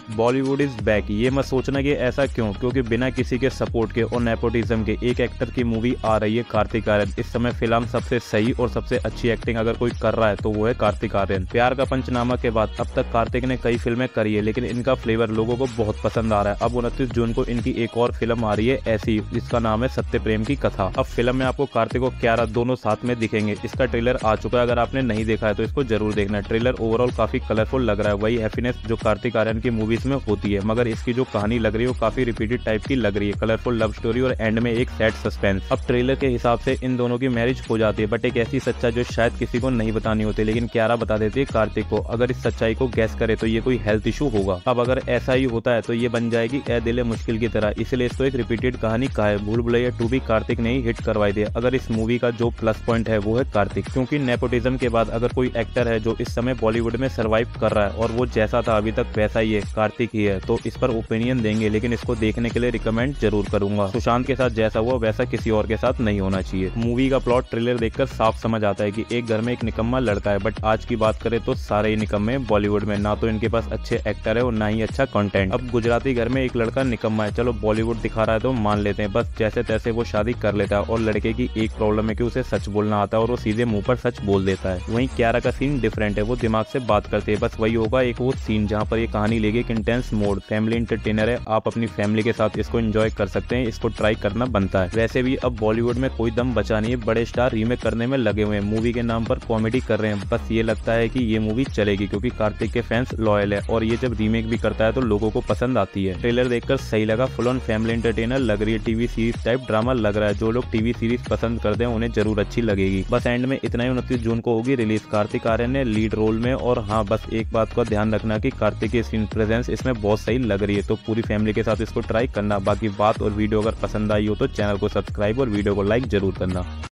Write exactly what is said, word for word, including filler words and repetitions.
Bollywood is back. ये मत सोचना कि ऐसा क्यों, क्योंकि बिना किसी के सपोर्ट के और नेपोटिज्म के एक एक्टर की मूवी आ रही है कार्तिक आर्यन। इस समय फिल्म सबसे सही और सबसे अच्छी एक्टिंग अगर कोई कर रहा है तो वो है कार्तिक आर्यन। प्यार का पंचनामा के बाद अब तक कार्तिक ने कई फिल्में करी है, लेकिन इनका फ्लेवर लोगों को बहुत पसंद आ रहा है। अब उनतीस जून को इनकी एक और फिल्म आ रही है ऐसी, जिसका नाम है सत्य प्रेम की कथा। अब फिल्म में आपको कार्तिक और कियारा दोनों साथ में दिखेंगे। इसका ट्रेलर आ चुका है, अगर आपने नहीं देखा है तो इसको जरूर देखना। ट्रेलर ओवरऑल काफी कलरफुल लग रहा है, वही हैप्पीनेस जो कार्तिक आर्यन की मूवीज में होती है, मगर इसकी जो कहानी लग रही है वो काफी रिपीटेड टाइप की लग रही है। कलरफुल लव स्टोरी और एंड में एक सैड सस्पेंस। अब ट्रेलर के हिसाब से इन दोनों की मैरिज हो जाती है, बट एक ऐसी सच्चाई जो शायद किसी को नहीं बतानी होती, लेकिन कियारा बता देती है कार्तिक को। अगर इस सच्चाई को गैस करे तो ये कोई हेल्थ इशू होगा। अब अगर ऐसा ही होता है तो ये बन जाएगी ए दिल मुश्किल की तरह, इसलिए इसको एक रिपीटेड कहानी कहा है। भूल भुलैया टू भी कार्तिक ने ही हिट करवाई दी। अगर इस मूवी का जो प्लस पॉइंट है वो है कार्तिक, क्योंकि नेपोटिज्म के बाद अगर कोई एक्टर है जो इस समय बॉलीवुड में सर्वाइव कर रहा है और वो जैसा था अभी तक वैसा ही है, कार्तिक ही है, तो इस पर ओपिनियन देंगे, लेकिन इसको देखने के लिए रिकमेंड जरूर करूंगा। सुशांत के साथ जैसा हुआ वैसा किसी और के साथ नहीं होना चाहिए। मूवी का प्लॉट ट्रेलर देखकर साफ समझ आता है कि एक घर में एक निकम्मा लड़का है, बट आज की बात करें तो सारे ही निकम्मे बॉलीवुड में, ना तो इनके पास अच्छे एक्टर है और ना ही अच्छा कंटेंट। अब गुजराती घर में एक लड़का निकम्मा है, चलो बॉलीवुड दिखा रहा है तो मान लेते हैं, बस जैसे तैसे वो शादी कर लेता है। और लड़के की एक प्रॉब्लम है कि उसे सच बोलना आता है और वो सीधे मुंह पर सच बोल देता है। वहीं कियारा का सीन डिफरेंट है, वो दिमाग से बात करते हैं। बस वही होगा एक वो सीन जहाँ पर ये कहानी लेगी एक इंटेंस मोड। फैमिली एंटरटेनर है, आप अपनी फैमिली के साथ इसको एंजॉय कर सकते हैं, इसको ट्राई करना बनता है। वैसे भी अब बॉलीवुड में कोई दम बचा नहीं है, बड़े स्टार रीमेक करने में लगे हुए हैं, मूवी के नाम पर कॉमेडी कर रहे हैं। बस ये लगता है कि ये मूवी चलेगी क्योंकि कार्तिक के फैंस लॉयल है और ये जब रीमेक भी करता है तो लोगों को पसंद आती है। ट्रेलर देखकर सही लगा, फुल ऑन फैमिली एंटरटेनर लग रही है, टीवी सीरीज टाइप ड्रामा लग रहा है। जो लोग टीवी सीरीज पसंद करते हैं उन्हें जरूर अच्छी लगेगी। बस एंड में इतना ही, उनतीस जून को होगी रिलीज। कार्तिक आर्यन ने लीड रोल में, और हाँ बस एक बात का ध्यान रखना कि कार्तिक की स्क्रीन प्रेजेंस इसमें बहुत सही लग रही है, तो पूरी फैमिली के साथ इसको ट्राई करना। बाकी बात और वीडियो अगर पसंद आई हो तो चैनल को सब्सक्राइब और वीडियो को लाइक जरूर करना।